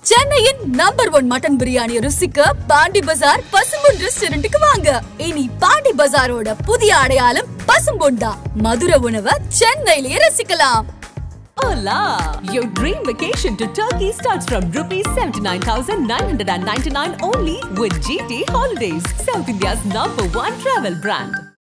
சென்னையின் number 1 mutton biryani ருசிக்க பாண்டி பஜார் பசும்பொன் ரெஸ்டாரண்ட்டுக்கு வாங்க. இனி பாண்டி பஜாரோட புதிய அடையாளம் பசும்பொன் தான். மதுரை உணவை சென்னையிலேயே ரசிக்கலாம். Hola! Your dream vacation to Turkey starts from ₹79,999 only with GT Holidays, South India's #1 travel brand.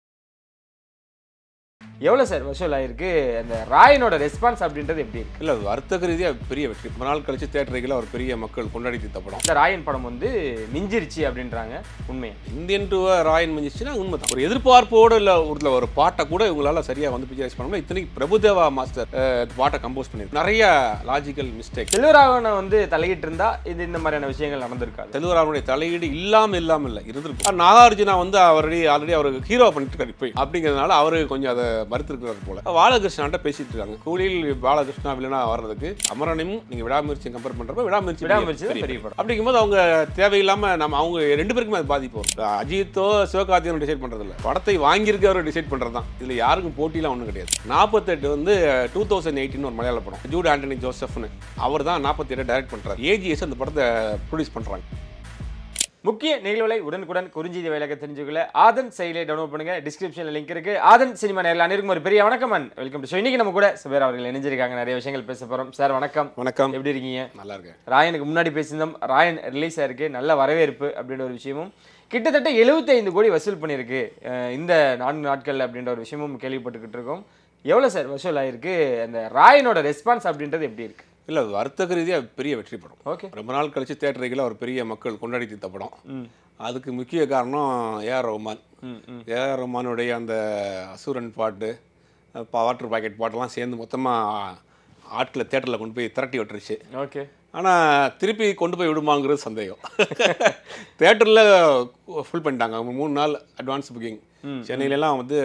எவ்வளோ சார் வசூல் ஆயிருக்கு? அந்த ராயனோட ரெஸ்பான்ஸ் அப்படின்றது எப்படி இருக்கு? இல்லை, வர்த்தக ரீதியாக பெரிய வெற்றி. ரொம்ப நாள் கழிச்சு தேட்டரில் ஒரு பெரிய மக்கள் கொண்டாடி தீர்த்த படம். இந்த ராயன் படம் வந்து மிஞ்சிருச்சு அப்படின்றாங்க. உண்மையா? இந்தியன் டூவை ராயன் மிஞ்சிச்சுன்னா உண்மை தான். ஒரு எதிர்பார்ப்போடு இல்லை ஒரு பாட்டை கூட இவங்களால சரியாக வந்து பிக்சரைஸ் பண்ண முடியல. இத்தனைக்கு பிரபுதேவா மாஸ்டர் பாட்டை கம்போஸ் பண்ணியிருக்கு. நிறைய லாஜிக்கல் மிஸ்டேக். செல்வராகவனை வந்து தலையிட்டு இருந்தா இந்த மாதிரியான விஷயங்கள் நடந்திருக்காது. செல்வராகவனுடைய தலையீடு இல்லாமல் இல்லை இருந்திருக்கும். நாகார்ஜுனா வந்து ஆல்ரெடி அவருக்கு ஹீரோ பண்ணிட்டு இருக்காரு இப்போ. அப்படிங்கிறதுனால அவரு கொஞ்சம் அதை மறுத்திருக்கிறது போல. பாலகிருஷ்ணாட்ட பேசிட்டு இருக்காங்க. கூலியில் பாலகிருஷ்ணா வில்லனா வர்றதுக்கு அமரனையும் நீங்க விடாமுயற்சி கம்பேர் பண்றப்ப விடாமுயற்சி பெரிய படம். அப்படிங்கும்போது அவங்க தேவையில்லாம அவங்க ரெண்டு பேருக்குமே அது பாதிப்பு வரும். அஜித்தோ சிவகார்த்திகேயனோ டிசைட் பண்றது இல்லை, படத்தை வாங்கியிருக்கவர் டிசைட் பண்றது தான். இதுல யாருக்கும் போட்டிலாம் ஒன்றும் கிடையாது. 48 வந்து 2018 ஒரு மலையாள படம். ஜூட் ஆண்டனி ஜோசப்னு அவர் தான் 48 டைரக்ட் பண்றாரு. ஏஜிஎஸ் அந்த படத்தை ப்ரொடியூஸ் பண்றாங்க. முக்கிய நிகழ்வுகளை உடனுக்குடன் குறிஞ்சிதி வேலைக்கு தெரிஞ்சுக்கல ஆதன் செயலியை டவுன்லோட் பண்ணுங்க. டிஸ்கிரிப்ஷன்ல லிங்க் இருக்கு. ஆதன் சினிமா நேரில் அனைவருக்கும் ஒரு பெரிய வணக்கம் அண்ட் வெல்கம் டு ஷோ. இன்னைக்கு நம்ம கூட சுபேர் அவர்கள் இணைஞ்சிருக்காங்க. நிறைய விஷயங்கள் பேச போறோம். சார் வணக்கம். வணக்கம். எப்படி இருக்கீங்க? நல்லா இருக்கேன். ராயனுக்கு முன்னாடி பேசியிருந்தோம். ராயன் ரிலீஸ் ஆயிருக்கு, நல்ல வரவேற்பு அப்படின்ற ஒரு விஷயமும், கிட்டத்தட்ட 75 கோடி வசூல் பண்ணியிருக்கு இந்த 4 நாட்கள் அப்படின்ற ஒரு விஷயமும் கேள்விப்பட்டுக்கிட்டு இருக்கோம். எவ்வளோ சார் வசூல் ஆயிருக்கு? அந்த ராயனோட ரெஸ்பான்ஸ் அப்படின்றது எப்படி இருக்கு? இல்லை, வர்த்தக ரீதியாக பெரிய வெற்றி படம். ஓகே. ரொம்ப நாள் கழிச்சு தேட்டரில் ஒரு பெரிய மக்கள் கொண்டாடி தீர்த்த படம். அதுக்கு முக்கிய காரணம் ஏஆர் ரஹ்மான். ஏஆர் ரஹ்மானுடைய அந்த அசுரன் பாட்டு, வாட்டர் பாக்கெட் பாட்டெல்லாம் சேர்ந்து மொத்தமாக ஆட்களை தேட்டரில் கொண்டு போய் திரட்டி விட்டுருச்சு. ஓகே. ஆனால் திருப்பி கொண்டு போய் விடுமாங்கிறது சந்தேகம். தேட்டரில் ஃபுல் பண்ணிட்டாங்க. 3 நாள் அட்வான்ஸ் புக்கிங். சென்னையிலலாம் வந்து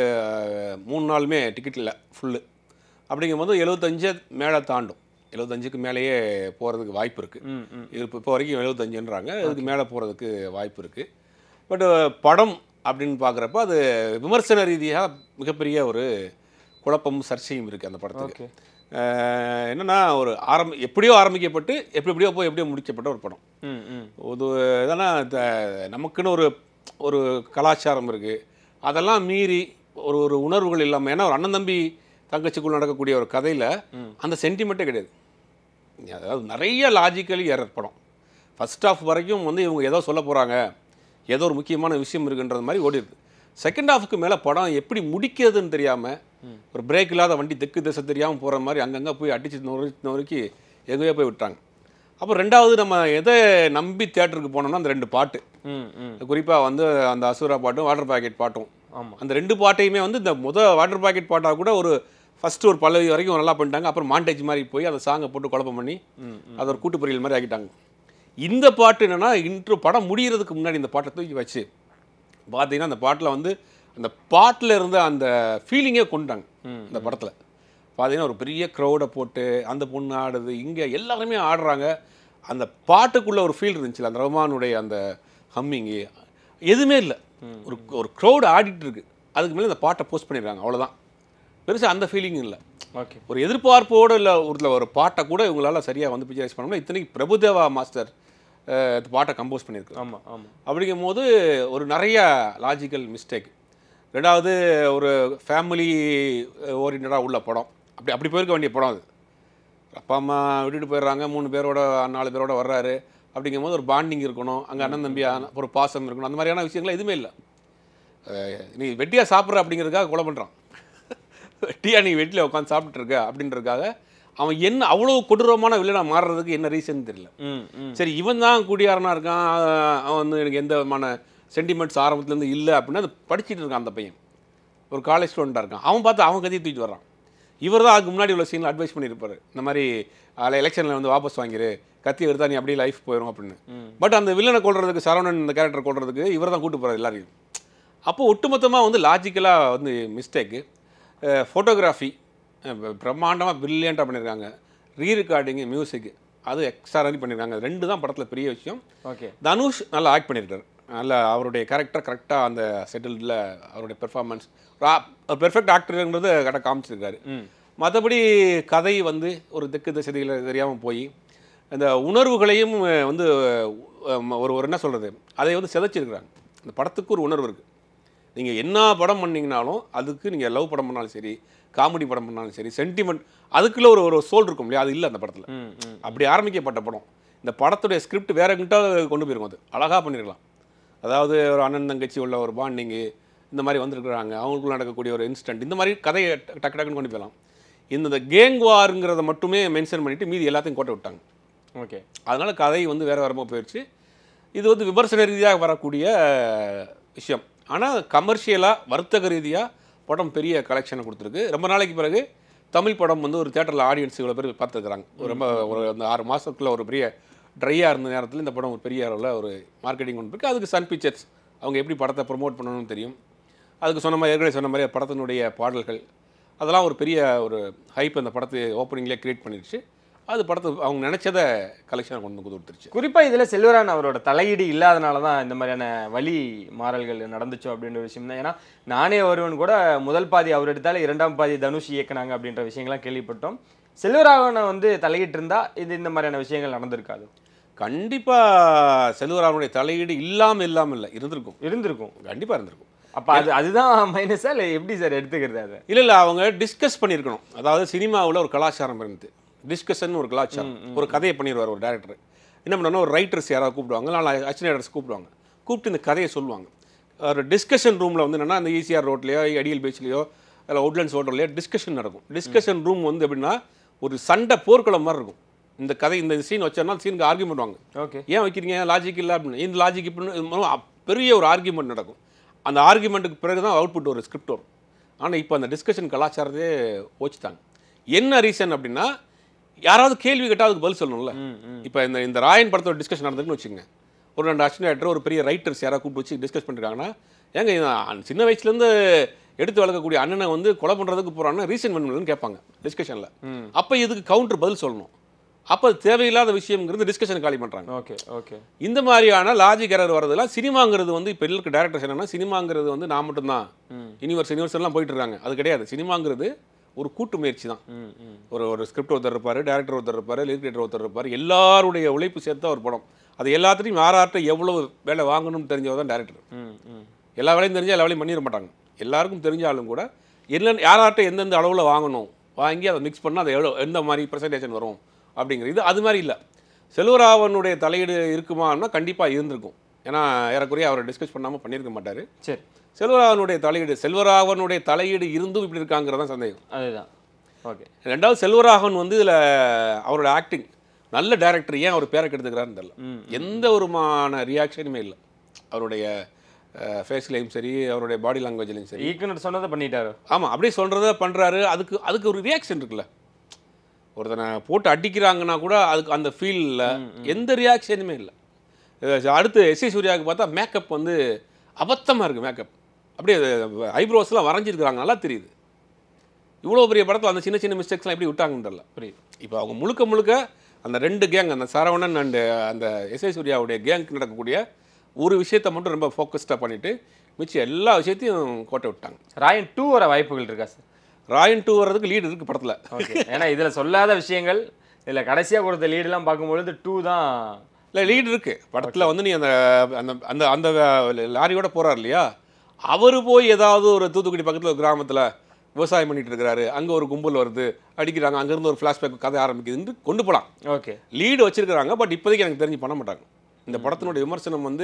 3 நாளுமே டிக்கெட் இல்லை, ஃபுல்லு. அப்படிங்கும்போது 75 மேலே தாண்டும். 75க்கு மேலேயே போகிறதுக்கு வாய்ப்பு இருக்குது. இப்போ வரைக்கும் 75ன்றாங்க. அதுக்கு மேலே போகிறதுக்கு வாய்ப்பு இருக்குது. பட் படம் அப்படின்னு பார்க்குறப்ப அது விமர்சன ரீதியாக மிகப்பெரிய ஒரு குழப்பமும் சர்ச்சையும் இருக்குது அந்த படத்துக்கு. என்னென்னா, ஒரு எப்படியோ ஆரம்பிக்கப்பட்டு எப்படியோ போய் எப்படியோ முடிக்கப்பட்ட ஒரு படம். ஒரு இதெல்லாம் நமக்குன்னு ஒரு கலாச்சாரம் இருக்குது. அதெல்லாம் மீறி ஒரு உணர்வுகள் இல்லாமல், ஏன்னா ஒரு அண்ணன் தம்பி தங்கச்சிக்குள் நடக்கக்கூடிய ஒரு கதையில் அந்த சென்டிமெண்ட்டே கிடையாது. அதாவது நிறைய லாஜிக்கலி ஏறர் படம். ஃபர்ஸ்ட் ஹாஃப் வரைக்கும் வந்து இவங்க ஏதோ சொல்ல போகிறாங்க, ஏதோ ஒரு முக்கியமான விஷயம் இருக்குன்றது மாதிரி ஓடிடுது. செகண்ட் ஹாஃபுக்கு மேலே படம் எப்படி முடிக்கிறதுன்னு தெரியாமல், ஒரு பிரேக் இல்லாத வண்டி தெற்கு திசை தெரியாமல் போகிற மாதிரி அங்கங்கே போய் அடித்து நொறுக்கி எங்கேயோ போய் விட்டாங்க. அப்புறம் ரெண்டாவது நம்ம எதை நம்பி தேட்டருக்கு போனோம்னா அந்த 2 பாட்டு, குறிப்பாக வந்து அந்த அசுரா பாட்டும் வாட்டர் பாக்கெட் பாட்டும். அந்த 2 பாட்டையுமே வந்து இந்த வாட்டர் பாக்கெட் பாட்டாக கூட ஒரு ஃபஸ்ட்டு ஒரு பல்லவி வரைக்கும் நல்லா பண்ணிட்டாங்க. அப்புறம் மாண்டேஜ் மாதிரி போய் அந்த சாங்கை போட்டு குழப்பம் பண்ணி அதை ஒரு கூட்டு பொரியல் மாதிரி ஆக்கிட்டாங்க. இந்த பாட்டு என்னென்னா, இன்ட்ரோ படம் முடிகிறதுக்கு முன்னாடி இந்த பாட்டை தூக்கி வச்சு பார்த்தீங்கன்னா அந்த பாட்டில் வந்து அந்த பாட்டில் இருந்த அந்த ஃபீலிங்கே கொண்டாங்க. இந்த படத்தில் பார்த்தீங்கன்னா ஒரு பெரிய க்ரௌடை போட்டு அந்த பொண்ணு ஆடுது, இங்கே எல்லாருமே ஆடுறாங்க. அந்த பாட்டுக்குள்ளே ஒரு ஃபீல் இருந்துச்சு. அந்த ரஹ்மானுடைய அந்த ஹம்மிங்கு எதுவுமே இல்லை. ஒரு க்ரௌடு ஆடிட்டு இருக்கு. அதுக்கு மேலே இந்த பாட்டை போஸ்ட் பண்ணிடுறாங்க. அவ்வளோதான். பெருசாக அந்த ஃபீலிங் இல்லை. ஓகே. ஒரு எதிர்பார்ப்போடு இல்லை ஒரு பாட்டை கூட இவங்களால சரியாக வந்து பிக்சரைஸ் பண்ண முடியல. இத்தனைக்கு பிரபுதேவா மாஸ்டர் பாட்டை கம்போஸ் பண்ணியிருக்கு. ஆமாம். அப்படிங்கும் போது ஒரு நிறைய லாஜிக்கல் மிஸ்டேக். ரெண்டாவது, ஒரு ஃபேமிலி ஓரியன்டாக உள்ள படம். அப்படி போயிருக்க வேண்டிய படம் அது. அப்பா அம்மா விட்டுட்டு போயிடுறாங்க, 3 பேரோட 4 பேரோட வர்றாரு. அப்படிங்கும் போது ஒரு பாண்டிங் இருக்கணும், அங்கே அண்ணன் தம்பி ஒரு பாசம் இருக்கணும். அந்த மாதிரியான விஷயங்கள் எதுவுமே இல்லை. நீ வெட்டியாக சாப்பிட்ற அப்படிங்கிறதுக்காக கொலை பண்ணுறான். வெட்டியாக நீ வீட்டில் உட்காந்து சாப்பிட்டுருக்க அப்படின்றதுக்காக அவன் என்ன அவ்வளோ கொடூரமான வில்லனா மாறுறதுக்கு என்ன ரீசன் தெரியல. சரி, இவன் தான் குடியாரனாக இருக்கான், அவன் வந்து எனக்கு எந்த விதமான சென்டிமெண்ட்ஸ் ஆரம்பத்துலேருந்து இல்லை அப்படின்னு அது படிச்சுட்டு இருக்கான். அந்த பையன் ஒரு காலேஜ் ஸ்டூடெண்ட்டாக இருக்கான். அவன் பார்த்து அவன் கதையை தூக்கிட்டு வர்றான். இவர் தான் அதுக்கு முன்னாடி உள்ள சீனில் அட்வைஸ் பண்ணியிருப்பார். இந்த மாதிரி எலெக்ஷனில் வந்து வாபஸ் வாங்கிரு, கத்தி எடுத்தா நீ அப்படியே லைஃப் போயிடும் அப்படின்னு. பட் அந்த வில்லனை கொள்றதுக்கு, சரவணன் இந்த கேரக்டர் கொள்றதுக்கு இவர் தான் கூட்டு போகிறார் எல்லாரையும். அப்போ ஒட்டுமொத்தமாக வந்து லாஜிக்கலாக வந்து மிஸ்டேக்கு. ஃபோட்டோகிராஃபி பிரம்மாண்டமாக ப்ரில்லியண்ட்டாக பண்ணியிருக்காங்க. ரீரெக்கார்டிங்கு, மியூசிக்கு அது எக்ஸ்ட்ரானரி பண்ணியிருக்காங்க. 2 தான் படத்தில் பெரிய விஷயம். ஓகே. தனுஷ் நல்லா ஆக்ட் பண்ணியிருக்காரு. நல்லா அவருடைய கேரக்டர் கரெக்டாக அந்த செட்டில்டில் அவருடைய பெர்ஃபார்மன்ஸ் பெர்ஃபெக்ட் ஆக்டருங்கிறது கரெக்டாக காமிச்சிருக்காரு. மற்றபடி கதை வந்து ஒரு திக்கு திசையில் தெரியாமல் போய் அந்த உணர்வுகளையும் வந்து ஒரு என்ன சொல்கிறது, அதை வந்து சிதைச்சிருக்கிறாங்க. இந்த படத்துக்கு ஒரு உணர்வு இருக்குது. நீங்கள் என்ன படம் பண்ணிங்கனாலும் அதுக்கு நீங்கள் லவ் படம் பண்ணாலும் சரி, காமெடி படம் பண்ணாலும் சரி, சென்டிமெண்ட் அதுக்குள்ள ஒரு சோல் இருக்கும் இல்லையா, அது இல்லை அந்த படத்தில். அப்படி ஆரம்பிக்கப்பட்ட படம். இந்த படத்துடைய ஸ்கிரிப்ட் வேற எங்கிட்ட கொண்டு போயிருக்கும். அது அழகாக பண்ணியிருக்கலாம். அதாவது ஒரு அண்ணன் தங்கச்சி உள்ள ஒரு பாண்டிங்கு இந்த மாதிரி வந்திருக்கிறாங்க, அவங்களுக்குள்ள நடக்கக்கூடிய ஒரு இன்ஸ்டன்ட், இந்த மாதிரி கதையை டக்கு டக்குன்னு கொண்டு போயிடலாம். இந்த கேங் வாருங்கிறத மட்டுமே மென்ஷன் பண்ணிவிட்டு மீதி எல்லாத்தையும் கோட்டை விட்டாங்க. ஓகே. அதனால் கதை வந்து வேறு வரமாக போயிடுச்சு. இது வந்து விமர்சன ரீதியாக வரக்கூடிய விஷயம். ஆனால் கமர்ஷியலாக வர்த்தக ரீதியாக படம் பெரிய கலெக்ஷனை கொடுத்துருக்கு. ரொம்ப நாளைக்கு பிறகு தமிழ் படம் வந்து ஒரு தேட்டரில் ஆடியன்ஸ் இவ்வளோ பேர் பார்த்துருக்குறாங்க. ரொம்ப அந்த 6 மாதத்துக்குள்ள ஒரு பெரிய ட்ரையாக இருந்த நேரத்தில் இந்த படம் ஒரு பெரிய அளவில் ஒரு மார்க்கெட்டிங் கொண்டு இருக்கு. அதுக்கு சன் பிக்சர்ஸ் அவங்க எப்படி படத்தை ப்ரொமோட் பண்ணணும்னு தெரியும். அதுக்கு சொன்ன மாதிரி ஏற்கனவே சொன்ன மாதிரி படத்தினுடைய பாடல்கள் அதெல்லாம் ஒரு பெரிய ஒரு ஹைப் அந்த படத்தை ஓப்பனிங்லேயே க்ரியேட் பண்ணிடுச்சு. அது படத்தை அவங்க நினச்சதை கலெக்ஷனை கொண்டு கொடுத்துருச்சு. குறிப்பாக இதில் செல்வரான் அவரோட தலையீடு இல்லாதனால தான் இந்த மாதிரியான வழி மாறல்கள் நடந்துச்சோ அப்படின்ற விஷயம் தான். ஏன்னா நானே ஒருவன் கூட முதல் பாதி அவர் எடுத்தாலும் 2ஆம் பாதி தனுஷ் இயக்குனாங்க அப்படின்ற விஷயங்கள்லாம் கேள்விப்பட்டோம். செல்வராகவனை வந்து தலையிட்டு இருந்தால் இந்த மாதிரியான விஷயங்கள் நடந்திருக்காது. கண்டிப்பாக செல்வராகவனுடைய தலையீடு இல்லாமல் இல்லை, இருந்திருக்கும் கண்டிப்பாக இருந்திருக்கும். அப்போ அதுதான் மைனஸா இல்லை எப்படி சார் எடுத்துக்கிறது? அது இல்லை அவங்க டிஸ்கஸ் பண்ணியிருக்கணும். அதாவது சினிமாவில் ஒரு கலாச்சாரம் இருந்தது, டிஸ்கஷன் ஒரு கலாச்சாரம். ஒரு கதையை பண்ணிடுவார் ஒரு டேரக்டர். என்ன பண்ணணும், ஒரு ரைட்டர்ஸ் யாராவது கூப்பிடுவாங்க, இல்லை அசினேட்டர்ஸ் கூப்பிட்டு இந்த கதையை சொல்லுவாங்க. ஒரு டிஸ்கஷன் ரூமில் வந்து என்னென்னா அந்த ஈசிஆர் ரோட்லையோ அடியல் பீச்லையோ இல்லை உட்லண்ட்ஸ் ஹோட்டல்லையோ டிஸ்கஷன் நடக்கும். டிஸ்கஷன் ரூம் வந்து எப்படின்னா ஒரு சண்டை போர்க்களம் மாதிரி இருக்கும். இந்த கதை இந்த சீன் வச்சோன்னா சீனுக்கு ஆர்கியூமெண்ட் பண்ணுவாங்க. ஓகே, ஏன் வைக்கிறீங்க, லாஜிக் இல்லை அப்படின்னு. இந்த லாஜிக் இப்படின்னு பெரிய ஒரு ஆர்கியூமெண்ட் நடக்கும். அந்த ஆர்கியூமெண்ட்டுக்கு பிறகு தான் அவுட்புட் ஒரு ஸ்கிரிப்ட் வரும். ஆனால் இப்போ அந்த டிஸ்கஷன் கலாச்சாரத்தையே ஓச்சிட்டாங்க. என்ன ரீசன் அப்படின்னா யாராவது கேள்வி கேட்டால் அதுக்கு பதில் சொல்லணும்ல. இப்போ இந்த ராயன் படத்தோட டிஸ்கஷன் நடந்துன்னு வச்சுங்க, ஒரு 2 அசினேட்டர் ஒரு பெரிய ரைட்டர்ஸ் யாராவது கூப்பிட்டு வச்சு டிஸ்கஸ் பண்ணிருக்காங்கன்னா, ஏங்க சின்ன வயசுலேருந்து எடுத்து வளர்க்கக்கூடிய அண்ணனை வந்து கொலை பண்ணுறதுக்கு போகிறான்னா ரீசன் பண்ணுன்னு கேட்பாங்க டிஸ்கஷனில். அப்போ இதுக்கு கவுண்டர் பதில் சொல்லணும். அப்போ தேவையில்லாத விஷயங்கிறது டிஸ்கஷன் காலி பண்ணுறாங்க. Okay okay. இந்த மாதிரியான லாஜிக் எரர் வரதெல்லாம் சினிமாங்கிறது வந்து இப்போ இருக்க டேரக்டர்ஸ் என்னன்னா, சினிமாங்கிறது வந்து நான் மட்டும்தான் யூனிவர்ஸ்லாம் போயிட்டு இருக்காங்க. அது கிடையாது. சினிமாங்கிறது ஒரு கூட்டு முயற்சி தான். ஒரு ஸ்கிரிப்ட் ஒருத்தர் இருப்பார், டேரக்டர் ஒருத்தர் இருப்பார், லிரிக்ரேட்டர் ஒருத்தர் இருப்பார். எல்லாருடைய உழைப்பு சேர்த்து ஒரு படம். அது எல்லாத்துலையும் யார்கிட்ட எவ்வளவு வேலை வாங்கணும்னு தெரிஞ்சவர் தான் டேரக்டர். எல்லா வேலையும் தெரிஞ்சால் எல்லா வேலையும் பண்ணிட மாட்டாங்க. எல்லாருக்கும் தெரிஞ்சாலும் கூட யார்கிட்ட எந்தெந்த அளவில் வாங்கணும், வாங்கி அதை மிக்ஸ் பண்ணால் அது எந்த மாதிரி ப்ரெசன்டேஷன் வரும் அப்படிங்கிறது. அது மாதிரி இல்லை. செல்வராகவனுடைய தலையீடு இருக்குமான்னா கண்டிப்பாக இருந்திருக்கும். ஏன்னா ஏறக்குறைய அவரை டிஸ்கஸ் பண்ணாமல் பண்ணியிருக்க மாட்டார். சரி, செல்வராகவனுடைய தலையீடு இருந்தும் இப்படி இருக்காங்கிறதான் சந்தேகம். அதுதான். ஓகே. ரெண்டாவது செல்வராகவன் வந்து இதில் அவரோட ஆக்டிங் நல்ல டேரக்டர், ஏன் அவர் பேரை கெடுத்துக்கிறாருன்னு தெரியல. எந்த ஒருமான ரியாக்ஷனுமே இல்லை. அவருடைய ஃபேஸ்லையும் சரி, அவருடைய பாடி லாங்குவேஜ்லையும் சரி, ஈக்குனர் சொன்னதை பண்ணிட்டாரு. ஆமாம், அப்படியே சொல்கிறத பண்ணுறாரு. அதுக்கு ஒரு ரியாக்ஷன் இருக்குல்ல. ஒருத்தனை போட்டு அடிக்கிறாங்கன்னா கூட அதுக்கு அந்த ஃபீலில் எந்த ரியாக்ஷனுமே இல்லை. அடுத்து எஸ்ஏ சூர்யாவுக்கு பார்த்தா மேக்கப் வந்து அபத்தமாக இருக்குது. மேக்கப் அப்படியே ஐப்ரோஸ்லாம் வரைஞ்சிருக்கிறாங்க, நல்லா தெரியுது. இவ்வளோ பெரிய படத்தில் அந்த சின்ன சின்ன மிஸ்டேக்ஸ்லாம் எப்படி விட்டாங்கன்னு தெரியல. புரியுது. இப்போ அவங்க முழுக்க அந்த 2 கேங், அந்த சரவணன் அண்டு அந்த எஸ்ஏ சூர்யாவுடைய கேங்க்கு நடக்கக்கூடிய ஒரு விஷயத்தை மட்டும் ரொம்ப ஃபோக்கஸ்டாக பண்ணிவிட்டு மிச்சம் எல்லா விஷயத்தையும் கோட்டை விட்டாங்க. ராயன் 2 வர வாய்ப்புகள் இருக்கா சார்? ராயன் 2 வர்றதுக்கு லீடு இருக்குது படத்தில். ஓகே. ஏன்னா இதில் சொல்லாத விஷயங்கள் இதில் கடைசியாக கொடுத்த லீடெல்லாம் பார்க்கும்பொழுது 2 தான். இல்லை, லீடு இருக்குது படத்தில். வந்து நீ அந்த அந்த அந்த லாரியோட போகிறார் இல்லையா, அவர் போய் ஏதாவது ஒரு தூத்துக்குடி பக்கத்தில் ஒரு கிராமத்தில் விவசாயம் பண்ணிட்டு இருக்கிறாரு, அங்கே ஒரு கும்பல் வருது, அடிக்கிறாங்க, அங்கேருந்து ஒரு ஃப்ளாஷ்பேக் கதை ஆரம்பிக்குதுன்னு கொண்டு போகலாம். ஓகே, லீடு வச்சிருக்கிறாங்க. பட் இப்போதைக்கு எனக்கு தெரிஞ்சு பண்ண மாட்டாங்க. இந்த படத்தினுடைய விமர்சனம் வந்து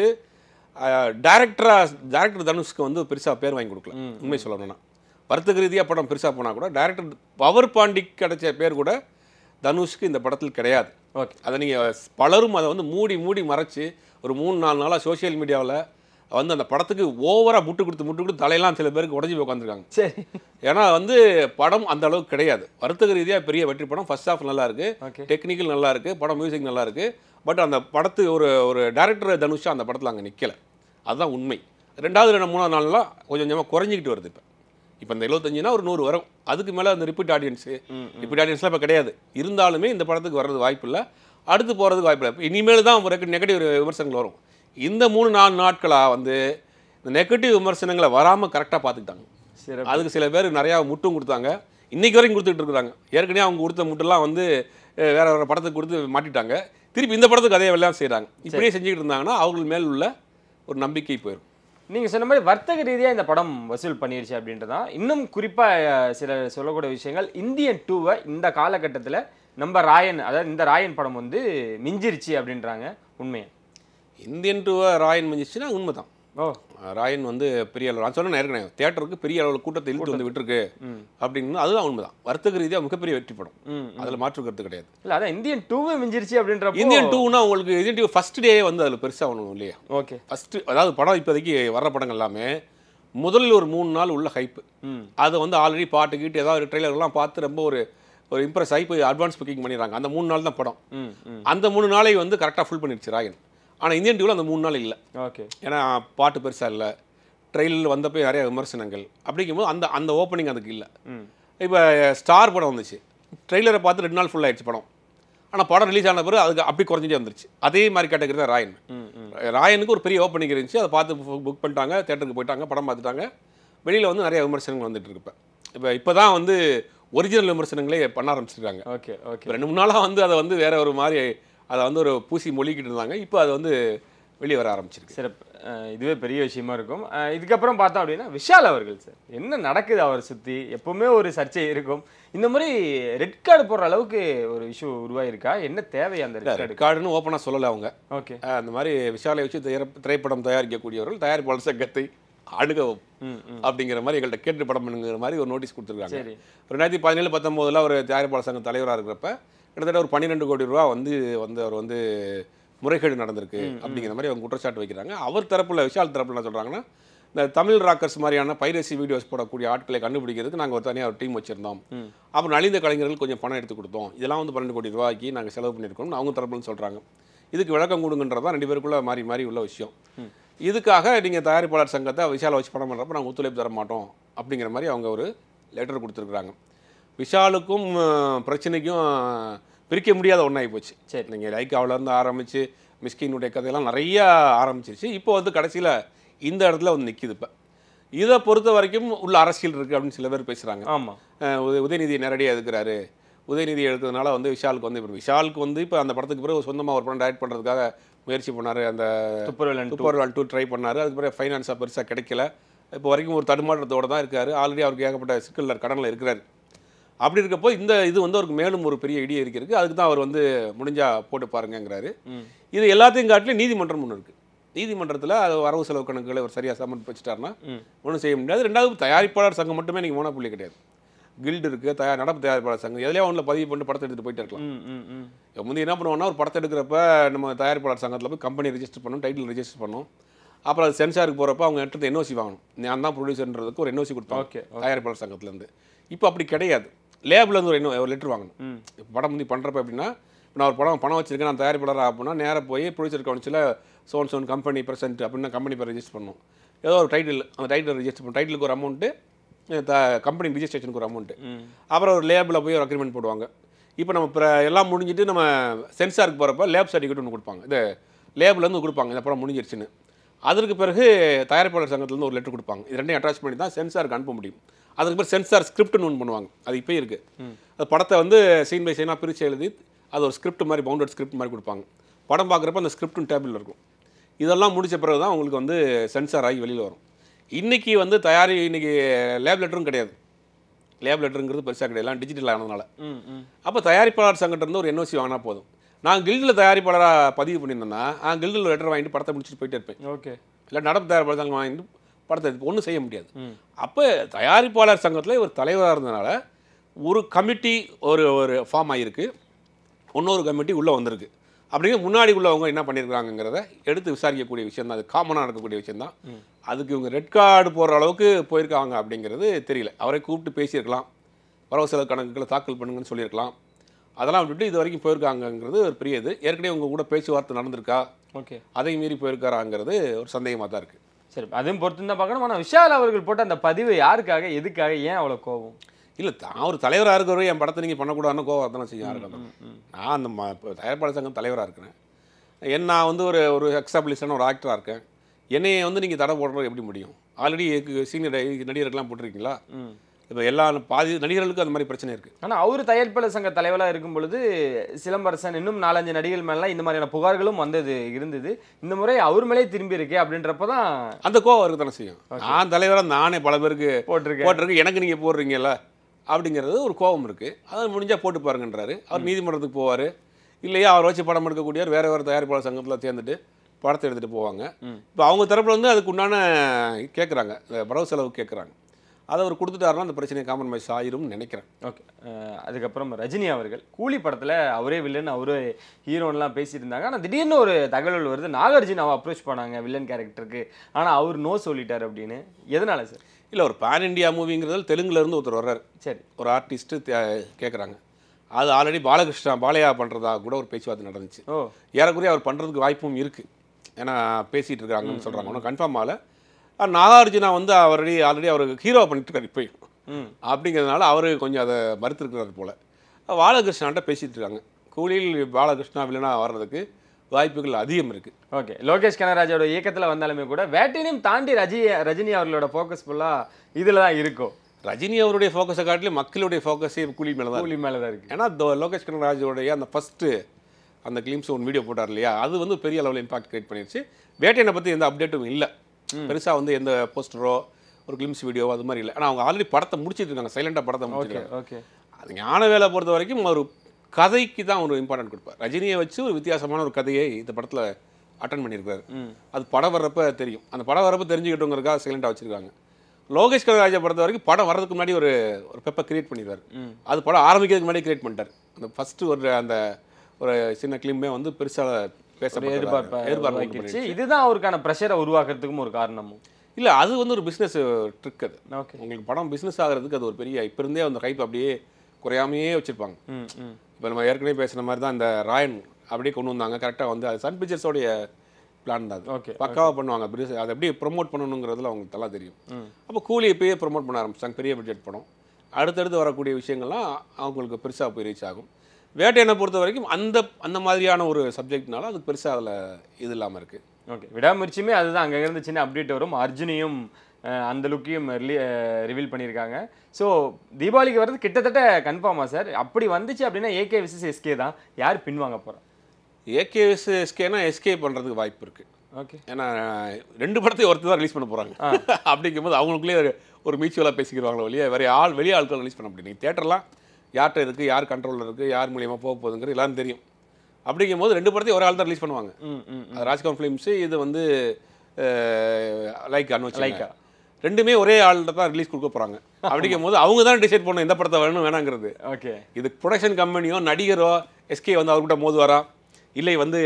டேரக்டர் தனுஷ்க்கு வந்து பெருசாக பேர் வாங்கி கொடுக்கல. உண்மை சொல்லணும்னா வர்த்தக ரீதியாக படம் பெருசாக போனால் கூட டேரக்டர் பவர் பாண்டிக்கு கிடைச்ச பேர் கூட தனுஷ்க்கு இந்த படத்தில் கிடையாது. ஓகே. அதை நீங்கள் பலரும் அதை வந்து மூடி மறைச்சி ஒரு 3-4 நாளாக சோஷியல் மீடியாவில் வந்து அந்த படத்துக்கு ஓவராக முட்டு கொடுத்து தலையெல்லாம் சில பேருக்கு உடஞ்சி போய் உட்காந்துருக்காங்க. சரி. ஏன்னா வந்து படம் அந்த அளவுக்கு கிடையாது. வர்த்தக ரீதியாக பெரிய வெற்றி படம். ஃபர்ஸ்ட் ஹாஃப் நல்லா இருக்குது, டெக்னிக்கல் நல்லா இருக்குது, படம் மியூசிக் நல்லா இருக்குது. பட் அந்த படத்து ஒரு டேரக்டர் தனுஷா அந்த படத்தில் அங்கே நிற்கலை. அதுதான் உண்மை. 2வது 3வது நாள்லாம் கொஞ்சம் கொஞ்சமாக குறைஞ்சிக்கிட்டு வருது. இப்போ இந்த 75னா ஒரு 100 வரும். அதுக்கு மேலே அந்த ரிப்பீட் ஆடியன்ஸ்லாம் இப்போ கிடையாது. இருந்தாலுமே இந்த படத்துக்கு வர்றது வாய்ப்பு இல்லை, அடுத்து போகிறதுக்கு வாய்ப்பு இல்லை. இனிமேல் தான் ஒரு நெகட்டிவ் விமர்சனங்கள் வரும். இந்த 3-4 நாட்களாக வந்து இந்த நெகட்டிவ் விமர்சனங்களை வராமல் கரெக்டாக பார்த்துக்கிட்டாங்க. அதுக்கு சில பேர் நிறையா முட்டும் கொடுத்தாங்க, இன்றைக்கி வரைக்கும் கொடுத்துட்டு இருக்கிறாங்க. ஏற்கனவே அவங்க கொடுத்த முட்டெல்லாம் வந்து வேற வேற படத்துக்கு கொடுத்து மாட்டிட்டாங்க. திருப்பி இந்த படத்துக்கு அதே வேலையாக செய்கிறாங்க. இப்படியே செஞ்சுக்கிட்டு இருந்தாங்கன்னா அவங்களுக்கு மேல் உள்ள ஒரு நம்பிக்கை போயிடும். நீங்கள் சொன்ன மாதிரி வர்த்தக ரீதியாக இந்த படம் வசூல் பண்ணிருச்சு அப்படின்றதான். இன்னும் குறிப்பாக சில சொல்லக்கூடிய விஷயங்கள், இந்தியன் 2வை இந்த காலகட்டத்தில் நம்ம ராயன், அதாவது இந்த ராயன் படம் வந்து மிஞ்சிருச்சு அப்படின்றாங்க. உண்மையா? இந்தியன் 2வை ராயன் மிஞ்சிச்சுன்னா உண்மை தான். ஓ, ராயன் வந்து பெரிய அளவு, நான் சொன்னேன் ஏற்கனவே, தியேட்டருக்கு பெரிய அளவில் கூட்டத்தை இழுத்து வந்து விட்டுருக்கு அப்படின்னு. அதுதான் உண்மை தான். வர்த்தக ரீதியாக மிகப்பெரிய வெற்றி படம், அதில் மாற்று கருத்து கிடையாது. இல்லை அதான் இந்தியன் 2வை மிஞ்சிருச்சு அப்படின்ற. இந்தியன் 2னா உங்களுக்கு இந்தியன் 2 ஃபர்ஸ்ட் டே வந்து அதில் பெருசாக ஒன்றும் இல்லையா? ஓகே. ஃபஸ்ட்டு அதாவது படம் இப்போதைக்கு வர்ற படங்கள் எல்லாமே முதல்ல ஒரு 3 நாள் உள்ள ஹைப்பு. அதை வந்து ஆல்ரெடி பாட்டு கீட்டு ஏதாவது ட்ரெய்லர்லாம் பார்த்து ரொம்ப ஒரு இம்ப்ரெஸ் ஆகி போய் அட்வான்ஸ் புக்கிங் பண்ணிடுறாங்க. அந்த 3 நாள் தான் படம். அந்த 3 நாளை வந்து கரெக்டாக ஃபுல் பண்ணிடுச்சு ராயன். ஆனால் இந்தியன் 2வில் அந்த 3 நாள் இல்லை. ஓகே. ஏன்னா பாட்டு பெருசாக இல்லை, ட்ரெயிலில் வந்தப்போ நிறைய விமர்சனங்கள், அப்படிங்கும்போது அந்த ஓப்பனிங் அதுக்கு இல்லை. இப்போ ஸ்டார் படம் வந்துச்சு, ட்ரெய்லரை பார்த்து 2 நாள் ஃபுல் ஆயிடுச்சு படம். ஆனால் படம் ரிலீஸ் ஆன பிறகு அதுக்கு அப்படி குறைஞ்சிட்டே வந்துருச்சு. அதே மாதிரி கேட்டகரி தான் ராயன். ராயனுக்கு ஒரு பெரிய ஓப்பனிங் இருந்துச்சு, அதை பார்த்து புக் பண்ணிட்டாங்க, தேட்டருக்கு போயிட்டாங்க, படம் பார்த்துட்டாங்க. வெளியில் வந்து நிறைய விமர்சனங்கள் வந்துட்டு இருக்கு. இப்போ தான் வந்து ஒரிஜினல் விமர்சனங்களே பண்ண ஆரம்பிச்சிருக்காங்க. Okay okay. 2-3 நாளாக வந்து அதை வந்து வேற ஒரு மாதிரி அதை வந்து ஒரு பூசி மொழிக்கிட்டு இருந்தாங்க. இப்போ அது வந்து வெளியே வர ஆரம்பிச்சிருக்கு. சிறப்பு. இதுவே பெரிய விஷயமா இருக்கும். இதுக்கப்புறம் பார்த்தோம் அப்படின்னா விஷால் அவர்கள் சார், என்ன நடக்குது அவரை சுற்றி? எப்பவுமே ஒரு சர்ச்சை இருக்கும். இந்த மாதிரி ரெட் கார்டு போடுற அளவுக்கு ஒரு இஷ்யூ உருவாயிருக்கா? என்ன தேவை அந்த ரெட் கார்டுன்னு ஓப்பனாக சொல்லலை அவங்க. ஓகே. அந்த மாதிரி விஷாலை வச்சு திரைப்படம் தயாரிக்கக்கூடியவர்கள் தயாரிப்பாளர் சங்கத்தை அணுகவும் அப்படிங்கிற மாதிரி எங்கள்கிட்ட கேட்டு படம் பண்ணுங்கிற மாதிரி ஒரு நோட்டீஸ் கொடுத்துருக்காங்க. 2017-19 அவர் தயாரிப்பாளர் சங்க தலைவராக இருக்கிறப்ப கிட்டத்தட்ட ஒரு 12 கோடி ரூபா வந்து அவர் வந்து முறைகேடு நடந்திருக்கு அப்படிங்கிற மாதிரி அவங்க குற்றச்சாட்டு வைக்கிறாங்க. அவர் தரப்புல, விஷால் தரப்புல என்ன சொல்கிறாங்கன்னா, இந்த தமிழ் ராக்கர்ஸ் மாதிரியான பைரசி வீடியோஸ் போடக்கூடிய ஆட்களை கண்டுபிடிக்கிறதுக்கு நாங்கள் ஒரு தனியாக ஒரு டீம் வச்சுருந்தோம். அப்புறம் நலிந்த கலைஞர்கள் கொஞ்சம் பணம் எடுத்து கொடுத்தோம். இதெல்லாம் வந்து 12 கோடி ரூபாய்க்கு நாங்கள் செலவு பண்ணியிருக்கோம்னு அவங்க தரப்புன்னு சொல்கிறாங்க. இதுக்கு விளக்கம் கொடுங்கன்றது தான் 2 பேருக்குள்ள மாறி உள்ள விஷயம். இதுக்காக நீங்கள் தயாரிப்பாளர் சங்கத்தை விஷாலை வச்சு படம் பண்ணுறப்ப நாங்கள் ஒத்துழைப்பு தர மாட்டோம் அப்படிங்கிற மாதிரி அவங்க ஒரு லெட்டர் கொடுத்துருக்குறாங்க. விஷாலுக்கும் பிரச்சனைக்கும் பிரிக்க முடியாத ஒன்றாகி போச்சு. சரி, நீங்கள் லைக்காவிலேருந்து ஆரம்பித்து மிஸ்கினுடைய கதையெல்லாம் நிறையா ஆரம்பிச்சிருச்சு. இப்போ வந்து கடைசியில் இந்த இடத்துல வந்து நிற்கிது. இப்போ இதை பொறுத்த வரைக்கும் உள்ள அரசியல் இருக்குது அப்படின்னு சில பேர் பேசுகிறாங்க. ஆமாம், உதயநிதி நேரடியாக எடுக்கிறாரு, உதயநிதி எடுக்கிறதுனால வந்து விஷாலுக்கு வந்து இப்போ அந்த படத்துக்கு பிறகு சொந்தமாக ஒரு படம் டைரக்ட் பண்ணுறதுக்காக முயற்சி பண்ணார். அந்த துப்பர்வால் 2 ட்ரை பண்ணார். அதுக்கு பிறகு ஃபைனான்ஸாக பெருசாக கிடைக்கல. இப்போ வரைக்கும் ஒரு தடுமாற்றத்தோடு தான் இருக்கார். ஆல்ரெடி அவருக்கு ஏகப்பட்ட சிக்கலில் கடனில் இருக்கிறார். அப்படி இருக்கப்போ இது வந்து அவருக்கு மேலும் ஒரு பெரிய இடி இருக்குது. அதுக்கு தான் அவர் வந்து முடிஞ்சால் போட்டு பாருங்கிறாரு. இது எல்லாத்தையும் காட்டிலும் நீதிமன்றம் ஒன்று இருக்குது. நீதிமன்றத்தில் அது வரவு செலவு கணக்குகளை ஒரு சரியாக சமர்ப்பிச்சிட்டாருன்னா ஒன்றும் செய்ய முடியாது. 2வது தயாரிப்பாளர் சங்கம் மட்டுமே நீங்கள் மோனோபுள்ளி கிடையாது. கில்டு இருக்குது, நடப்பு தயாரிப்பாளர் சங்கம், எதுலேயே ஒன்றில் பதிவு பண்ணி படத்தை எடுத்துகிட்டு போயிட்டு இருக்கலாம். முந்தைய என்ன பண்ணுவோம்னா, ஒரு படத்தை எடுக்கிறப்ப நம்ம தயாரிப்பாளர் சங்கத்தில் போய் கம்பெனி ரெஜிஸ்டர் பண்ணணும், டைட்டில் ரெஜிஸ்டர் பண்ணணும். அப்புறம் அது சென்சாருக்கு போகிறப்ப அவங்க எடுத்து NOC வாங்கணும். நான் தான் ப்ரொடியூசர்ன்றதுக்கு ஒரு NOC கொடுப்பாங்க தயாரிப்பாளர் சங்கத்துலேருந்து. இப்போ அப்படி கிடையாது. லேபிலேருந்து ஒரு லெட்டர் வாங்கணும். இப்போ படம் வந்து பண்ணுறப்ப எப்படின்னா, நான் ஒரு பணம் வச்சிருக்கேன், நான் தயாரிப்பாளராக அப்படின்னா நேராக போய் ப்ரொடியூசர் கவுன்சில் சோன் கம்பெனி பிரசன்ட் அப்படின்னா கம்பெனி பேர் ரெஜிஸ்டர் பண்ணணும். ஏதோ ஒரு டைட்டில், அந்த டைட்டில் ரெஜிஸ்டர் பண்ணணும். டைட்டிலுக்கு ஒரு அமௌண்ட்டு, கம்பெனி ரிஜிஸ்ட்ரேஷனுக்கு ஒரு அமௌண்ட்டு, அப்புறம் ஒரு லேபில் போய் ஒரு அக்ரிமெண்ட் போடுவாங்க. இப்போ நம்ம எல்லாம் முடிஞ்சிட்டு நம்ம சென்சாருக்கு போகிறப்ப லேப் சர்டிஃபிகேட் ஒன்று கொடுப்பாங்க. இது லேபிலேருந்து கொடுப்பாங்க இந்த படம் முடிஞ்சிருச்சுன்னு. அதற்கு பிறகு தயாரிப்பாளர் சங்கத்துலேருந்து ஒரு லெட்டர் கொடுப்பாங்க. இது ரெண்டையும் அட்டாச் பண்ணி தான் சென்சாருக்கு அனுப்ப முடியும். அதுக்கு பிறகு சென்சார் ஸ்கிரிப்ட்னு ஒன்று பண்ணுவாங்க. அது இப்போ இருக்குது. அது படத்தை வந்து சீன் பை சீனாக பிரித்து எழுதி அது ஒரு ஸ்கிரிப்ட் மாதிரி, பவுண்டட் ஸ்கிரிப்ட் மாதிரி கொடுப்பாங்க. படம் பார்க்குறப்ப அந்த ஸ்கிரிப்டும் டேபிளில் இருக்கும். இதெல்லாம் முடித்த பிறகு தான் உங்களுக்கு வந்து சென்சார் ஆகி வெளியில் வரும். இன்றைக்கி வந்து இன்றைக்கி லேப் லெட்டரும் கிடையாது. லேப் லெட்டருங்கிறது பெருசாக கிடையாது, எல்லாம் டிஜிட்டல் ஆனதுனால. அப்போ தயாரிப்பாளர் சங்கத்திலிருந்து ஒரு NOC வாங்கினா போதும். நான் கில்டில் தயாரிப்பாளராக பதிவு பண்ணியிருந்தேன்னா கில்டில் லெட்டர் வாங்கிட்டு படத்தை முடிச்சுட்டு போயிட்டே இருப்பேன். ஓகே. இல்லை நடப்பு தயாரிப்பாளர் சங்கம் வாங்கிட்டு படத்தை ஒன்றும் செய்ய முடியாது. அப்போ தயாரிப்பாளர் சங்கத்தில் ஒரு தலைவராக இருந்ததுனால ஒரு கமிட்டி ஒரு ஃபார்ம் ஆகிருக்கு, இன்னொரு கமிட்டி உள்ளே வந்திருக்கு. அப்படிங்கிற முன்னாடி உள்ளவங்க என்ன பண்ணியிருக்காங்கிறத எடுத்து விசாரிக்கக்கூடிய விஷயம் தான். அது காமனாக நடக்கக்கூடிய விஷயம் தான். அதுக்கு இவங்க ரெட் கார்டு போடுற அளவுக்கு போயிருக்காங்க அப்படிங்கிறது தெரியல. அவரை கூப்பிட்டு பேசியிருக்கலாம், வரவு செலவு கணக்குகளை தாக்கல் பண்ணுங்கன்னு சொல்லியிருக்கலாம். அதெல்லாம் விட்டுட்டு இது வரைக்கும் போயிருக்காங்கிறது ஒரு பெரிய இது. ஏற்கனவே உங்கள் கூட பேச்சுவார்த்தை நடந்திருக்கா, ஓகே, அதை மீறி போயிருக்காராங்கிறது ஒரு சந்தேகமாக தான் இருக்குது. சரி, அதையும் பொறுத்து தான் பார்க்கணும். ஆனால் விஷால் அவர்கள் போட்ட அந்த பதிவு யாருக்காக, எதுக்காக, ஏன் அவ்வளோ கோபம்? இல்லை, தான் ஒரு தலைவராக இருக்கிறவரை என் படத்தை நீங்கள் பண்ணக்கூடாதுன்னு கோவம் தானே செய்ய இருக்கணும். நான் அந்த தயாரிப்பாளர் சங்கம் தலைவராக இருக்கிறேன். நான் வந்து ஒரு எக்ஸாம்பிளிஸ்டான ஒரு ஆக்டராக இருக்கேன். என்னையை வந்து நீங்கள் தடை போடுறது எப்படி முடியும்? ஆல்ரெடி சீனியர் நடிகர்கள்லாம் போட்டிருக்கீங்களா? இப்போ எல்லா பாதி நடிகர்களுக்கும் அந்த மாதிரி பிரச்சனை இருக்குது. ஆனா அவர் தயாரிப்பாளர் சங்க தலைவராக இருக்கும் பொழுது சிலம்பரசன் இன்னும் 4-5 நடிகர்கள் மேலாம் இந்த மாதிரியான புகார்களும் இருந்தது. இந்த முறை அவர் மேலே திரும்பி இருக்கே அப்படின்றப்பதான் அந்த கோவம் இருக்கு தானே செய்யும். நான் தலைவராக நானே பல பேருக்கு போட்டிருக்கு, எனக்கு நீங்கள் போடுறீங்கல்ல அப்படிங்கிறது ஒரு கோபம் இருக்குது. அதை முடிஞ்சால் போட்டு பாருங்கன்றாரு. அவர் நீதிமன்றத்துக்கு போவார். இல்லையா அவர் வச்சு படம் எடுக்கக்கூடியவர் வேறு தயாரிப்பாளர் சங்கத்தில் சேர்ந்துட்டு படத்தை எடுத்துகிட்டு போவாங்க. இப்போ அவங்க தரப்பில் வந்து அதுக்கு உண்டான கேட்குறாங்க, வரவு செலவு கேட்குறாங்க. அதை அவர் கொடுத்துட்டாருன்னா அந்த பிரச்சனையை காம்ப்ரமைஸ் ஆயிரும்னு நினைக்கிறேன். ஓகே. அதுக்கப்புறம் ரஜினி அவர்கள் கூலி படத்தில் அவரே வில்லன் அவரே ஹீரோன்லாம் பேசிட்டு இருந்தாங்க. ஆனால் திடீர்னு ஒரு தகவல் வருது, நாகார்ஜுனாவை அப்ரோச் பண்ணாங்க வில்லன் கேரக்டருக்கு, ஆனால் அவர் நோ சொல்லிட்டார் அப்படின்னு. எதனால சார்? இல்லை, ஒரு பேன் இண்டியா மூவிங்கிறதால தெலுங்குலேருந்து ஒருத்தர் வர்றாரு. சரி, ஒரு ஆர்டிஸ்ட்டு கேட்குறாங்க. அது ஆல்ரெடி பாலையா பண்ணுறதா கூட ஒரு பேச்சுவார்த்தை நடந்துச்சு. ஏறக்குறைய அவர் பண்ணுறதுக்கு வாய்ப்பும் இருக்குது. ஏன்னா பேசிகிட்டு இருக்காங்கன்னு சொல்கிறாங்க. ஒன்றும் கன்ஃபார்ம் ஆகலை. நாகார்ஜுனா வந்து ஆல்ரெடி அவருக்கு ஹீரோவாக பண்ணிட்டுருக்காரு இப்போயும். அப்படிங்கிறதுனால அவர் கொஞ்சம் அதை மறுத்துருக்கிறாரு போல். பாலகிருஷ்ணான்ட்ட பேசிகிட்டு இருக்காங்க. கூலியில் பாலகிருஷ்ணா வில்லனா வர்றதுக்கு வாய்ப்புகள் அதிகம் இருக்குது. ஓகே. லோகேஷ் கனகராஜோட இயக்கத்தில் வந்தாலுமே கூட வேட்டையினையும் தாண்டி ரஜினி அவர்களோட ஃபோக்கஸ் ஃபுல்லாக இதில் தான் இருக்கும். ரஜினி அவருடைய ஃபோக்கஸை காட்டிலும் மக்களுடைய ஃபோக்கஸே கூலி மேலே தான் இருக்குது. ஏன்னா லோகேஷ் கனகராஜோடைய அந்த ஃபஸ்ட்டு அந்த கிளிம்ஸ் ஒன்று வீடியோ போட்டார் இல்லையா, அது வந்து பெரிய அளவில் இம்பாக்ட் கிரியேட் பண்ணிடுச்சு. வேட்டையனை பற்றி எந்த அப்டேட்டும் இல்லை. பெருசாக வந்து எந்த போஸ்டரோ ஒரு கிளிம்ஸ் வீடியோ அது மாதிரி இல்லை. ஆனால் அவங்க ஆல்ரெடி படத்தை முடிச்சிட்டு இருக்காங்க, சைலண்டாக படத்தை முடிச்சிருக்காங்க. ஓகே. அது ஞானவேலை பொறுத்த வரைக்கும் ஒரு கதைக்கு தான் ஒரு இம்பார்ட்டன்ட் கொடுப்பார். ரஜினியை வச்சு ஒரு வித்தியாசமான ஒரு கதையை இந்த படத்தில் அட்டன் பண்ணியிருக்காரு. அது படம் வர்றப்ப தெரியும். அந்த படம் வர்றப்ப தெரிஞ்சுக்கிட்டோங்கிறதுக்காக சைலண்டாக வச்சுருக்காங்க. லோகேஷ் கனகராஜை பொறுத்த வரைக்கும் படம் வர்றதுக்கு முன்னாடி ஒரு பெப்பை கிரியேட் பண்ணிடுவார். அது படம் ஆரம்பிக்கிறதுக்கு முன்னாடி கிரியேட் பண்ணிட்டார். அந்த ஃபஸ்ட்டு ஒரு சின்ன கிளிம்பே வந்து பெருசாக எதிர்பார்ப்பு. இதுதான் அவருக்கான ப்ரெஷரை உருவாக்குறதுக்கும் ஒரு காரணமும் இல்லை. அது வந்து ஒரு பிஸ்னஸ் ட்ரிக். அது உங்களுக்கு படம் பிஸ்னஸ் ஆகிறதுக்கு அது ஒரு பெரிய இப்போ இருந்தே அந்த ஹைப் அப்படியே குறையாமையே வச்சுருப்பாங்க. இப்போ நம்ம ஏற்கனவே பேசுன மாதிரி தான் இந்த ராயன் அப்படியே கொண்டு வந்தாங்க. கரெக்டாக வந்து அது சன் பிக்சர்ஸோடைய பிளான் தான். அது பக்காவாக பண்ணுவாங்க. அதை எப்படி ப்ரொமோட் பண்ணணுங்கிறதுல அவங்களுக்கு நல்லா தெரியும். அப்போ கூலி இப்போயே ப்ரொமோட் பண்ண ஆரம்பிச்சாங்க. பெரிய பட்ஜெட் படம் அடுத்தடுத்து வரக்கூடிய விஷயங்கள்லாம் அவங்களுக்கு பெருசாக போய் ரீச் ஆகும். வேட்டையனை பொறுத்த வரைக்கும் அந்த மாதிரியான ஒரு சப்ஜெக்ட்னால அதுக்கு பெருசாக அதில் இது இல்லாமல் இருக்குது. ஓகே. விடாமுயற்சியுமே அதுதான். அங்கேருந்து சின்ன அப்டேட் வரும். அர்ஜுனையும் அந்த லுக்கையும் ரிவீல் பண்ணியிருக்காங்க. ஸோ தீபாவளிக்கு வர்றது கிட்டத்தட்ட கன்ஃபார்மா சார்? அப்படி வந்துச்சு அப்படின்னா ஏகே விசஸ் எஸ்கே தான். யார் பின்வாங்க போகிறா? ஏகே விசஸ் எஸ்கேனா எஸ்கே பண்ணுறதுக்கு வாய்ப்பு இருக்குது. ஓகே. ஏன்னா 2 படத்தையும் ஒருத்தர் தான் ரிலீஸ் பண்ண போகிறாங்க. அப்படிங்கும்போது அவங்களுக்குள்ளே ஒரு மியூச்சுவலாக பேசிக்கிறாங்களோ இல்லையா, வெளியே ஆட்கள் ரிலீஸ் பண்ண முடியும். தேட்டர்லாம் யார்கிட்ட இருக்குது, யார் கண்ட்ரோலில் இருக்குது, யார் மூலியமாக போக போகுதுங்கிறது எல்லாரும் தெரியும். அப்படிங்கும்போது 2 படத்தையும் ஒரு ஆள் தான் ரிலீஸ் பண்ணுவாங்க. ராஜ்கவுன் ஃபிலிம்ஸு இது வந்து லைக்கா ரெண்டுமே ஒரே ஆள்கிட்ட தான் ரிலீஸ் கொடுக்க போகிறாங்க. அப்படிங்கும்போது அவங்க தான் டிசைட் பண்ணணும் எந்த படத்தை வேணும் வேணாங்கிறது. ஓகே. இது ப்ரொடக்ஷன் கம்பெனியோ நடிகரோ எஸ்கே வந்து அவர்கிட்ட மோதுவாரா இல்லை வந்து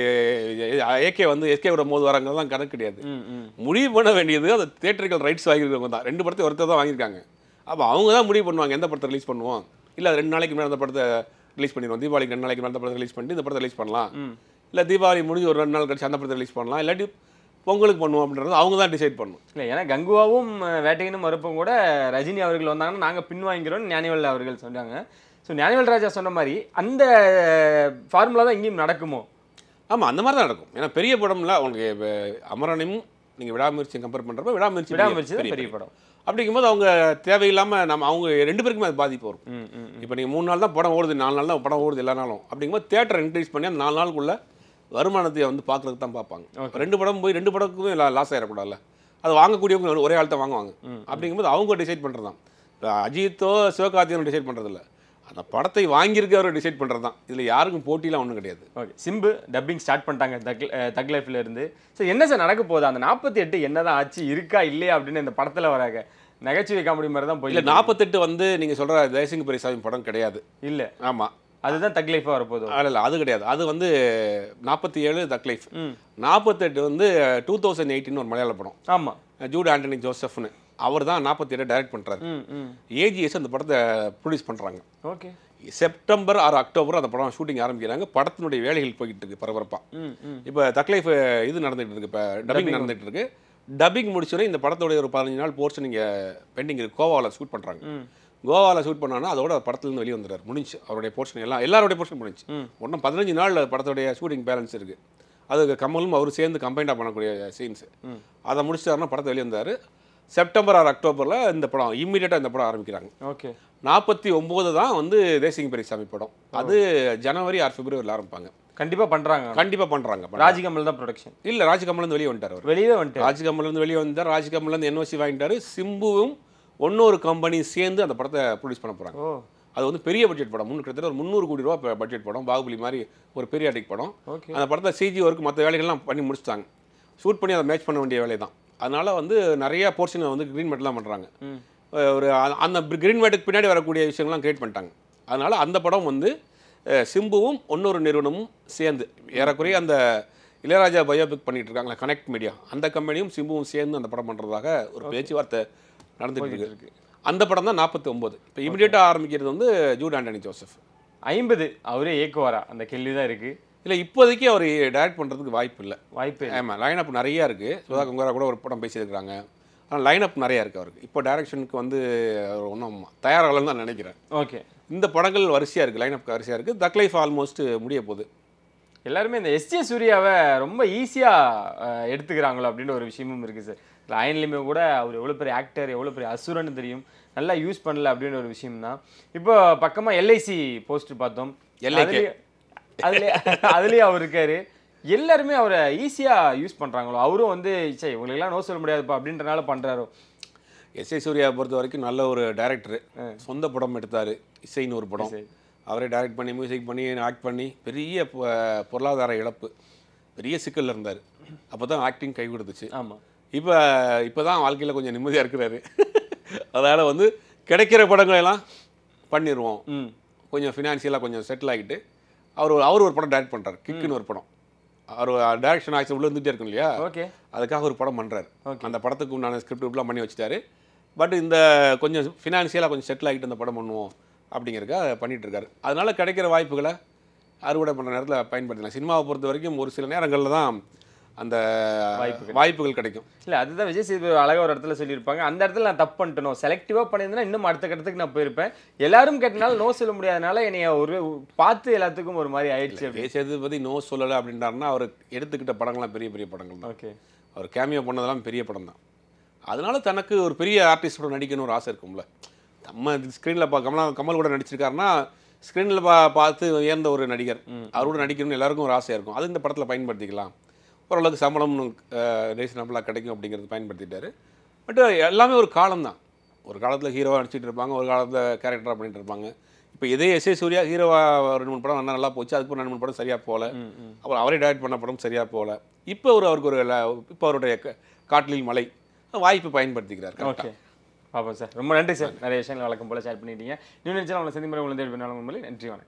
ஏகே வந்து எஸ்கேவோட மோதுவாராங்கிறது தான் கணக்கு கிடையாது. முடிவு பண்ண வேண்டியது அந்த தியேட்டரிக்கல் ரைட்ஸ் வாங்கியிருக்கவங்க தான். 2 படத்தை ஒருத்தர் தான் வாங்கியிருக்காங்க. அப்போ அவங்க தான் முடிவு பண்ணுவாங்க எந்த படத்தை ரிலீஸ் பண்ணுவோம். இல்லை 2 நாளைக்கு முன்னாடி அந்த படத்தை ரிலீஸ் பண்ணிடுவோம். தீபாவளிக்கு 2 நாளைக்கு முன்னாடி அந்த படத்தை ரிலீஸ் பண்ணிட்டு இந்த படத்தை ரிலீஸ் பண்ணலாம். இல்லை தீபாவளி முடிஞ்சு ஒரு 2 நாள் கழிச்சு அந்த படத்தை ரிலீஸ் பண்ணலாம். இல்லாட்டி பொங்கலுக்கு பண்ணுவோம் அப்படின்றது அவங்க தான் டிசைட் பண்ணணும். இல்லை, ஏன்னா கங்குவாவும் வேட்டையனும் மறுப்பும் கூட ரஜினி அவர்கள் வந்தாங்கன்னா நாங்கள் பின்வாங்கிறோம் ஞானிவேல் அவர்கள் சொன்னாங்க. ஸோ ஞானிவேல் ராஜா சொன்ன மாதிரி அந்த ஃபார்முலா தான் இங்கேயும் நடக்குமோ? ஆமாம், அந்த மாதிரி தான் நடக்கும். ஏன்னா பெரிய படம்ல உங்களுக்கு இப்போ அமரனையும் நீங்கள் விடாமுயற்சியை கம்பேர் பண்ணுறப்ப விடாமுயற்சி பெரிய படம். அப்படிங்கும்போது அவங்க தேவையில்லாமல் அவங்க 2 பேருக்குமே அது பாதிப்பு வரும். இப்போ நீங்கள் 3 நாள் தான் படம் ஓடுது, 4 நாள் தான் படம் ஓடுது எல்லா நாளும். அப்படிங்கும்போது தேட்டரை இன்க்ரீஸ் பண்ணி அந்த 4 நாளுக்குள்ள வருமானத்தை வந்து பார்க்குறதுக்கு தான் பார்ப்பாங்க. 2 படம் போய் 2 படத்துக்குமே லாஸ் ஆகிடக்கூடாதுல்ல. அது வாங்கக்கூடியவங்க ஒரே ஆள் தான் வாங்குவாங்க. அப்படிங்கும்போது அவங்க டிசைட் பண்ணுறது தான். அஜித்தோ சிவகார்த்திகேயனோ டிசைட் பண்ணுறதில்ல, அந்த படத்தை வாங்கியிருக்கவர் டிசைட் பண்ணுறது தான். இதில் யாருக்கும் போட்டிலாம் ஒன்றும் கிடையாது. ஓகே. சிம்பு டப்பிங் ஸ்டார்ட் பண்ணிட்டாங்க தக் லைஃப்ல இருந்து. சார் என்ன சார் நடக்க போகுது? அந்த 48 என்னதான் ஆச்சு, இருக்கா இல்லையா அப்படின்னு இந்த படத்தில் வராங்க நகைச்சுவை காமெடி மாதிரி தான் போய். இல்லை 48 வந்து நீங்கள் சொல்கிற ஜெயசிங் பெரியசாமி படம் கிடையாது. இல்லை. ஆமாம், அதுதான் தக் லைஃபாக வரப்போகுது. இல்லை அது கிடையாது. அது வந்து 47 தக் லைஃப். 48 வந்து 2018 ஒரு மலையாள படம். ஆமாம், ஜூட் ஆண்டனி ஜோசப்னு அவர் தான் 47 டைரக்ட் பண்ணுறாரு. ஏஜிஎஸ் அந்த படத்தை ப்ரொடியூஸ் பண்ணுறாங்க. ஓகே. செப்டம்பர் ஆர் அக்டோபர் அந்த படம் ஷூட்டிங் ஆரம்பிக்கிறாங்க. படத்தினுடைய வேலைகள் போய்கிட்டு இருக்கு பரபரப்பாக. இப்போ தக் லைஃப் இது நடந்துகிட்டு இருக்கு, இப்போ டப்பிங் நடந்துகிட்டு இருக்கு. டப்பிங் முடிச்சோடனே இந்த படத்தோடைய ஒரு 15 நாள் போர்ஷன் இங்கே பெண்டிங் இருக்குது. கோவாவில் ஷூட் பண்ணுறாங்க. கோவாவில் ஷூட் பண்ணாங்கன்னா அதோட படத்துலேருந்து வெளியே வந்துடுறாரு. முடிஞ்சு அவருடைய போர்ஷன் எல்லாரோடைய போர்ஷன் முடிஞ்சு. ஒன்றும் 15 நாள் படத்தோடைய ஷூட்டிங் பேலன்ஸ் இருக்குது. அது கமலும் அவர் சேர்ந்து கம்பைண்டாக பண்ணக்கூடிய சீன்ஸு. அதை முடிச்சிட்டாருன்னா படத்தை வெளியே வந்தார். செப்டம்பர் ஆர் அக்டோபரில் இந்த படம் இம்மீடியட்டாக இந்த படம் ஆரம்பிக்கிறாங்க. ஓகே. 49 தான் வந்து தேசிங் பெரியசாமி படம். அது ஜனவரி ஆர் பிப்ரவரியில் ஆரம்பிப்பாங்க. கண்டிப்பா பண்றாங்க. கண்டிப்பாக பண்ணுறாங்க. ராஜ்கமல் தான் ப்ரொடக்ஷன். இல்லை, ராஜ்கமல்லேருந்து வெளியே வந்துட்டார் அவர். வெளியே வந்துட்டு ராஜ்கமல்லேருந்து வெளியே வந்தார். ராஜ்கமல்லேருந்து என்ஓசி வாங்கிட்டாரு. சிம்புவும் இன்னொரு கம்பெனி சேர்ந்து அந்த படத்தை ப்ரொடியூஸ் பண்ண போகிறாங்க. ஓ அது வந்து பெரிய பட்ஜெட் படம். கிட்டத்தட்ட ஒரு 300 கோடி ரூபா பட்ஜெட் படம். பாகுபலி மாதிரி ஒரு பீரியாடிக் படம். ஓகே. அந்த படத்தை சிஜி ஒர்க் மற்ற வேலைகள்லாம் பண்ணி முடிச்சிட்டாங்க. ஷூட் பண்ணி அதை மேட்ச் பண்ண வேண்டிய வேலை தான். அதனால வந்து நிறைய போர்ஷனை வந்து க்ரீன் மேட்லாம் பண்ணுறாங்க. ஒரு அந்த க்ரீன் மேட்டுக்கு பின்னாடி வரக்கூடிய விஷயங்கள்லாம் கிரியேட் பண்ணிட்டாங்க. அதனால அந்த படம் வந்து சிம்புவும் இன்னொரு நிறுவனமும் சேர்ந்து ஏறக்குறைய அந்த இளையராஜா பயோபிக் பண்ணிட்டு இருக்காங்களா கனெக்ட் மீடியா, அந்த கம்பெனியும் சிம்புவும் சேர்ந்து அந்த படம் பண்ணுறதாக ஒரு பேச்சுவார்த்தை நடந்துட்டு இருக்கு. அந்த படம் தான் 49. இப்போ இமீடியட்டாக ஆரம்பிக்கிறது வந்து ஜூட் ஆண்டனி ஜோசப். 50 அவரே இயக்குவாரா அந்த கேள்வி தான் இருக்கு. இல்லை, இப்போதைக்கு அவர் டைரக்ட் பண்ணுறதுக்கு வாய்ப்பு இல்லை. வாய்ப்பு. ஆமாம், லைனப் நிறையா இருக்குது. சுதா கங்கரா கூட ஒரு படம் பேசியிருக்கிறாங்க. ஆனால் லைனப் நிறையா இருக்குது அவருக்கு. இப்போ டைரக்ஷனுக்கு வந்து அவர் ஒன்றும் தயாராகலன்னு தான் நினைக்கிறேன். ஓகே. இந்த படங்கள் வரிசையாக இருக்குது, லைனப் வரிசையாக இருக்குது. தக் லைஃப் ஆல்மோஸ்ட் முடிய போகுது. எல்லாருமே இந்த எஸ்ஜே சூர்யாவை ரொம்ப ஈஸியாக எடுத்துக்கிறாங்களோ அப்படின்ற ஒரு விஷயமும் இருக்குது சார். லைன்லேயுமே கூட அவர் எவ்வளோ பெரிய ஆக்டர், எவ்வளோ பெரிய அசுரன்னு தெரியும், நல்லா யூஸ் பண்ணல அப்படின்ற ஒரு விஷயம் தான். இப்போ பக்கமாக எல்ஐசி போஸ்ட் பார்த்தோம். அதுலேயே அவர் இருக்காரு. எல்லாருமே அவரை ஈஸியாக யூஸ் பண்ணுறாங்களோ, அவரும் வந்து சரி இவங்களுக்கெல்லாம் நோ சொல்ல முடியாதுப்பா அப்படின்றனால பண்ணுறாரோ. எஸ்ஏ சூர்யாவை பொறுத்த வரைக்கும் நல்ல ஒரு டைரக்டரு. சொந்த படம் எடுத்தார், இசைன்னு ஒரு படம். அவரே டைரக்ட் பண்ணி மியூசிக் பண்ணி ஆக்ட் பண்ணி பெரிய பொருளாதார இழப்பு, பெரிய சிக்கலில் இருந்தார். அப்போ தான் ஆக்டிங் கை கொடுத்துச்சு. ஆமாம். இப்போ தான் வாழ்க்கையில் கொஞ்சம் நிம்மதியாக இருக்கிறாரு. அதனால் வந்து கிடைக்கிற படங்களெல்லாம் பண்ணிடுவோம், கொஞ்சம் ஃபினான்ஷியலாக கொஞ்சம் செட்டில் ஆகிட்டு அவர் ஒரு படம் டைரக்ட் பண்ணுறாரு. கிக்குன்னு ஒரு படம். அவர் டைரக்ஷன் ஆக்ஷன் உள்ள இருந்துகிட்டே இருக்கும் இல்லையா, ஓகே, அதுக்காக ஒரு படம் பண்ணுறாரு. அந்த படத்துக்கு உண்டான ஸ்கிரிப்ட் இப்படிலாம் பண்ணி வச்சுட்டாரு. பட் இந்த கொஞ்சம் ஃபினான்ஷியலாக கொஞ்சம் செட்டில் ஆகிட்டு அந்த படம் பண்ணுவோம் அப்படிங்கிறதுக்காக பண்ணிகிட்டு இருக்காரு. அதனால் கிடைக்கிற வாய்ப்புகளை அறுவடை பண்ணுற நேரத்தில் பயன்படுத்தலாம். சினிமாவை பொறுத்த வரைக்கும் ஒரு சில நேரங்களில் தான் அந்த வாய்ப்புகள் கிடைக்கும். இல்லை, அதுதான் விஜய் சேதுபதி அழகாக ஒரு இடத்துல சொல்லியிருப்பாங்க. அந்த இடத்துல நான் தப்பு பண்ணிட்டணும், செலக்டிவாக பண்ணியிருந்தேன்னா இன்னும் அடுத்த கட்டத்துக்கு நான் போயிருப்பேன். எல்லாரும் கேட்டனால நோ சொல்ல முடியாதனால என்னைய ஒரு பார்த்து எல்லாத்துக்கும் ஒரு மாதிரி ஆயிடுச்சு. விஜய் சேதுபதி நோ சொல்லலை அப்படின்றாருன்னா அவர் எடுத்துக்கிட்ட படங்கள்லாம் பெரிய பெரிய படங்கள் தான். ஓகே. அவர் கேமியோ பண்ணதெல்லாம் பெரிய படம் தான். அதனால தனக்கு ஒரு பெரிய ஆர்டிஸ்டோட நடிக்கணும்னு ஒரு ஆசை இருக்கும்ல. நம்ம ஸ்க்ரீனில் கமல் கூட நடிச்சிருக்காருன்னா ஸ்க்ரீனில் பார்த்து உயர்ந்த ஒரு நடிகர், அவரோட நடிக்கணும்னு எல்லாருக்கும் ஒரு ஆசையாக இருக்கும். அது இந்த படத்தில் பயன்படுத்திக்கலாம். ஓரளவுக்கு சம்பளம் ரீசனபிளாக கிடைக்கும் அப்படிங்கிறது பயன்படுத்திட்டாரு. பட் எல்லாமே ஒரு காலம்தான். ஒரு காலத்தில் ஹீரோவாக நடிச்சிட்டு இருப்பாங்க, ஒரு காலத்தில் கேரக்டராக பண்ணிட்டு இருப்பாங்க. இப்போ இதே எஸ்ஏ சூர்யா ஹீரோவாக 2-3 படம் நல்லா போச்சு, அதுக்கு 2-3 படம் சரியாக போகல. அப்புறம் அவரே டைரக்ட் பண்ண படம் சரியாக போகல. இப்போ இப்போ அவருடைய காட்டில் மலை வாய்ப்பு பயன்படுத்திக்கிறார். ஓகே, பாப்போம் சார். ரொம்ப நன்றி சார், நிறைய விஷயங்கள் வழக்கம் போல ஷேர் பண்ணிட்டீங்க. இன்னும் நினைச்சா உங்களை சந்திமுறை உங்களை நன்றி. வணக்கம்.